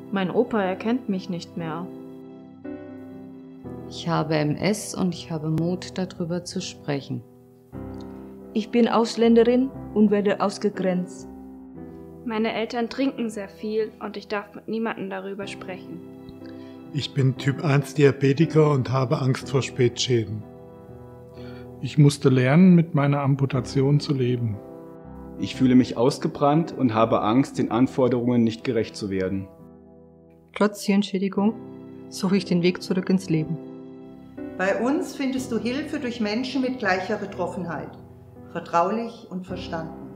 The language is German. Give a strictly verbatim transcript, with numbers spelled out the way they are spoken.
Mein Opa erkennt mich nicht mehr. Ich habe M S und ich habe Mut, darüber zu sprechen. Ich bin Ausländerin und werde ausgegrenzt. Meine Eltern trinken sehr viel und ich darf mit niemandem darüber sprechen. Ich bin Typ eins Diabetiker und habe Angst vor Spätschäden. Ich musste lernen, mit meiner Amputation zu leben. Ich fühle mich ausgebrannt und habe Angst, den Anforderungen nicht gerecht zu werden. Trotz Hirnschädigung suche ich den Weg zurück ins Leben. Bei uns findest du Hilfe durch Menschen mit gleicher Betroffenheit, vertraulich und verstanden.